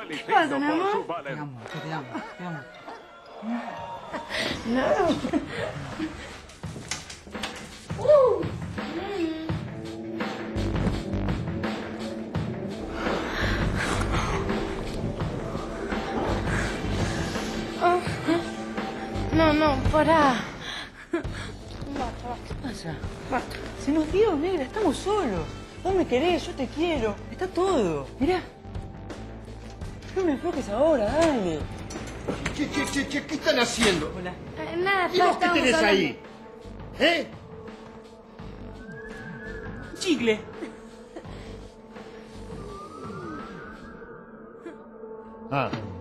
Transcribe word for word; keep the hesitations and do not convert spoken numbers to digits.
¿Qué pasa, mi amor? Te amo, te amo, te amo. No. Uh. Oh. No, no, pará. Basta, basta. ¿Qué pasa? Basta. Se nos dio, negra, estamos solos. Vos me querés, yo te quiero. Está todo. Mirá. No me enfoques ahora, dale. Che, che, che, che, ¿qué están haciendo? Hola. Eh, nada, ¿Y vos qué estábamos tenés hablando. ahí? ¿Eh? Chicle. Ah.